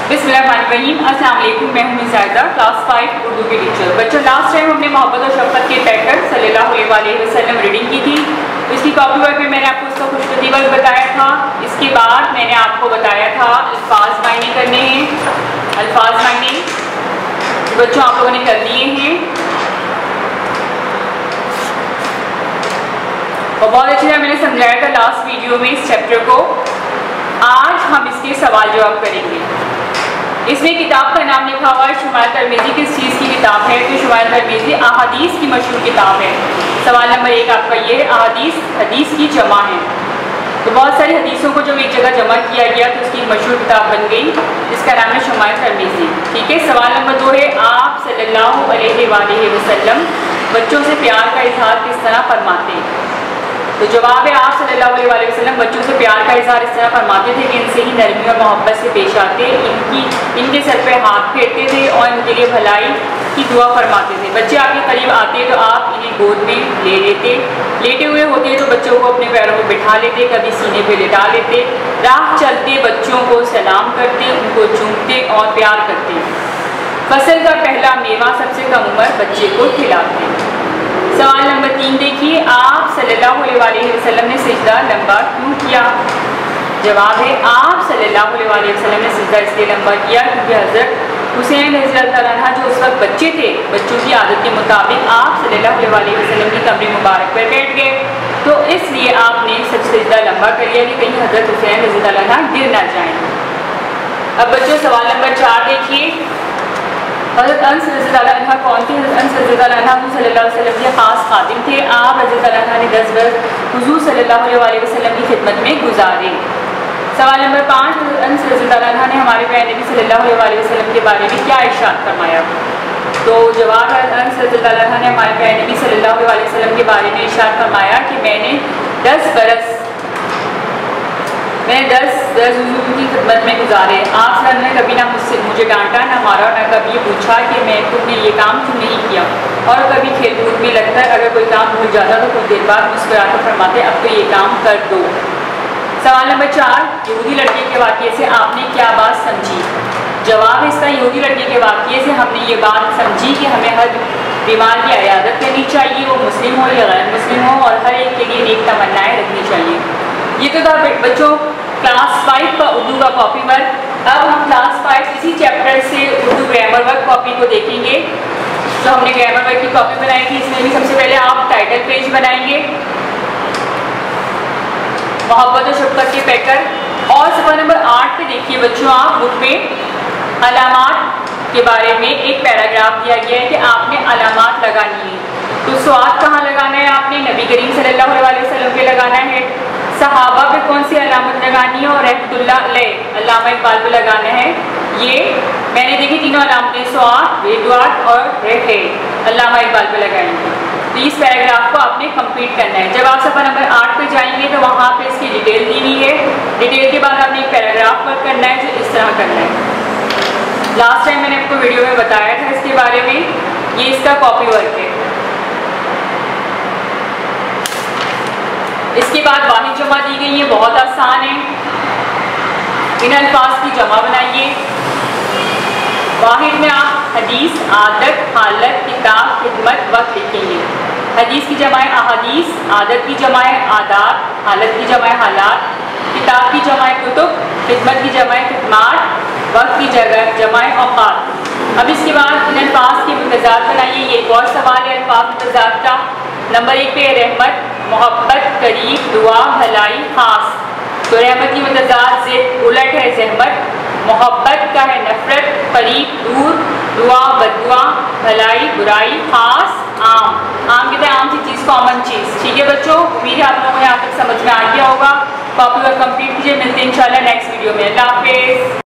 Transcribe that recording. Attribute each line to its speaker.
Speaker 1: बिस्मिल्लाहिर्रहमानिर्रहीम। अस्सलाम वालेकुम। मैं हूं मिसाइदा, क्लास 5 उर्दू की टीचर। बच्चों, लास्ट टाइम हमने मोहब्बत और शफ़क़त के पैकेट सल्लल्लाहु अलैहि वसल्लम रीडिंग की थी। इसकी कॉपी वर्क में मैंने आपको उसका खुशखुदी वर्क बताया था। इसके बाद मैंने आपको बताया था अल्फाज मायने करने हैं। अल्फाज मायने बच्चों आप लोगों ने कर दिए हैं और बहुत अच्छी तरह मैंने समझाया था लास्ट वीडियो में इस चैप्टर को। आज हम इसके सवाल जवाब करेंगे। इसमें किताब का नाम लिखा हुआ है शुमाइल तरमिज़ी। किस चीज़ की किताब है? तो शुमाइल तरमिज़ी अहादीस की मशहूर किताब है। सवाल नंबर 1 आपका ये है, अहादीस हदीस की जमा है। तो बहुत सारी हदीसों को जब एक जगह जमा किया गया तो उसकी मशहूर किताब बन गई जिसका नाम है शुमाइल तरमिज़ी। ठीक है। सवाल नंबर 2 है, आप सल्लल्लाहु अलैहि वसल्लम बच्चों से प्यार का इजहार किस तरह फरमाते हैं? तो जवाब है, आप सल्लल्लाहु अलैहि वसल्लम बच्चों से प्यार का इजहार इस तरह फरमाते थे कि इनसे ही नरमी और मोहब्बत से पेश आते, इनके सर पे हाथ फेरते थे और इनके लिए भलाई की दुआ फरमाते थे। बच्चे आपके करीब आते तो आप इन्हें गोद में ले लेते, लेटे हुए होते तो बच्चों को अपने पैरों में बिठा लेते, कभी सीने पे लिटा लेते। राह चलते बच्चों को सलाम करते, उनको चूमते और प्यार करते। फसल का पहला मेवा सबसे कम उम्र बच्चे को खिलाते। सवाल नंबर 3 देखिए, आप सल्लल्लाहु अलैहि वसल्लम ने सिजदा लंबा क्यों किया? जवाब है, आप सल्लल्लाहु अलैहि वसल्लम ने सिजदा इसलिए लंबा किया क्योंकि हज़रत हुसैन रज़ियल्लाहु अन्हु जो उस वक्त बच्चे थे, बच्चों की आदत के मुताबिक आप सल्लल्लाहु अलैहि वसल्लम की कब्र मुबारक पर बैठ गए। तो इसलिए आपने सिजदा लंबा कर लिया कि कहीं हज़रत हुसैन रज़ियल्लाहु अन्हु गिर ना जाएं। अब बच्चों सवाल नंबर 4 देखिए, हज़रत अनस रज़ियल्लाहु अन्हु कौन थे? हज़रत अनस रज़ियल्लाहु अन्हु सल्लल्लाहु अलैहि वसल्लम के खास खादिम थे। आप रज़ियल्लाहु अन्हु ने 10 बरस हुज़ूर सल्लल्लाहु अलैहि वसल्लम की खिदमत में गुजारे। सवाल नंबर 5, हज़रत अनस रज़ियल्लाहु अन्हु ने हमारे प्यारे नबी सल्लल्लाहु अलैहि वसल्लम के बारे में क्या इरशाद फरमाया? तो जवाब है, अनस रज़ियल्लाहु अन्हु ने हमारे प्यारे नबी सल्लल्लाहु अलैहि वसल्लम के बारे में इरशाद फरमाया कि मैंने 10 बरस हुजूर की खिदमत में गुजारे। आप ने कभी ना मुझे डांटा, ना मारा, ना कभी ये पूछा कि तुमने ये काम क्यों नहीं किया। और कभी खेल कूद में लगता है अगर कोई काम भूल जाता तो कुछ देर बाद मुस्कुराकर फरमाते अब तो ये काम कर दो। सवाल नंबर 4, यहूदी लड़के के वाक़ये से आपने क्या बात समझी? जवाब है, इसका यहूदी लड़के के वाक़ये से हमने ये बात समझी कि हमें हर बीमार की इयादत करनी चाहिए, वो मुस्लिम हो या गैर मुस्लिम हो, और हर एक के लिए नेक तमन्नाएँ रखनी चाहिए। ये तो था बच्चों क्लास 5 का उर्दू का कॉपी वर्क। अब हम क्लास 5 इसी चैप्टर से उर्दू ग्रामर वर्क कॉपी को देखेंगे जो हमने ग्रामर वर्क की कॉपी बनाई थी। इसमें भी सबसे पहले आप टाइटल पेज बनाएंगे, मोहब्बत और शफ़क़त के पैकर। और सफ़ा नंबर 8 पे देखिए बच्चों, आप बुक में अलामात के बारे में एक पैराग्राफ दिया गया है कि आपने अलामात लगानी है। तो स्वाद कहाँ लगाना है? आपने नबी करीम सल्लल्लाहु अलैहि वसल्लम पे लगाना है। सहाबा पे कौन सी अलामत लगानी है? और रहमतुल्लाह अलैह अल्लामा इकबाल पे लगाना है। ये मैंने देखी तीनों अलामतें स्वाद, वेदवाद और रहे अल्लामा इकबाल पे लगाएंगे। तो इस पैराग्राफ को आपने कंप्लीट करना है। जब आप सफ़ा नंबर 8 पे जाएंगे तो वहाँ पे इसकी डिटेल दी हुई है। डिटेल के बाद आपने एक पैराग्राफ वर्क करना है जो इस तरह करना है। लास्ट टाइम मैंने आपको वीडियो में बताया था इसके बारे में। ये इसका कॉपी वर्क है। इसके बाद वाहिद जमा दी गई है, बहुत आसान है। इन अल्फाज की जमा बनाइए। वाहिद में आप हदीस, आदत, हालत, किताब, खिदमत, वक्त लिखेंगे। हदीस की जमा है अहादीस, आदत की जमा है आदात, हालत की जमा है हालात, किताब की जमा है कुतुब, खिदमत की जमा है खिदमात, वक्त की जमा है औकात। अब इसके बाद इन अल्फाज के मुतज़ाद बनाइए। ये एक और सवाल है अल्फाज मुतज़ाद का। नंबर 1 पे रहमत, मोहब्बत, करीब, दुआ, भलाई, खास। तो रहमत की मुतज़ाद से उलट है ज़हमत, मोहब्बत का है नफरत, करीब, दूर, दुआ, बददुआ, भलाई, बुराई, खास, आम। आम कहते हैं आम सी चीज़, कॉमन चीज़। ठीक है बच्चों, उम्मीद है आप लोगों को यहाँ तक समझ में आ गया होगा। कॉपी वर्क कंप्लीट कीजिए। मिलते हैं इंशाल्लाह नेक्स्ट वीडियो में। अल्लाह हाफ़िज़।